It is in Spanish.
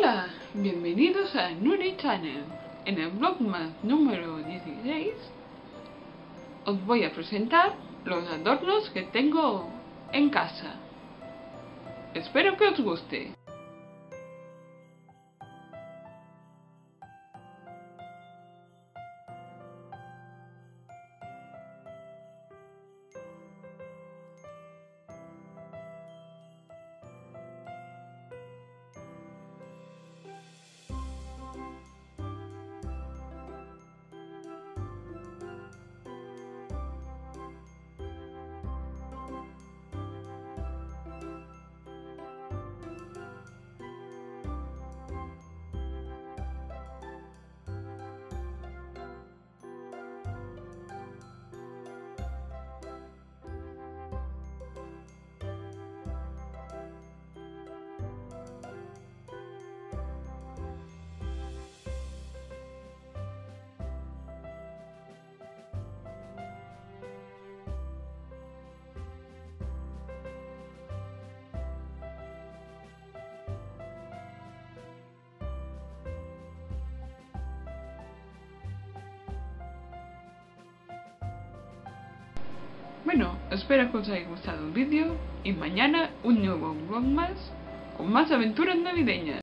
Hola, bienvenidos a Nuri Channel. En el Vlogmas número 16 os voy a presentar los adornos que tengo en casa. Espero que os guste. Bueno, espero que os haya gustado el vídeo y mañana un nuevo vlog más con más aventuras navideñas.